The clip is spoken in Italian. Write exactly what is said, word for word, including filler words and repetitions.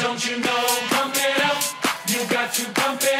Don't you know, pump it up, you got to pump it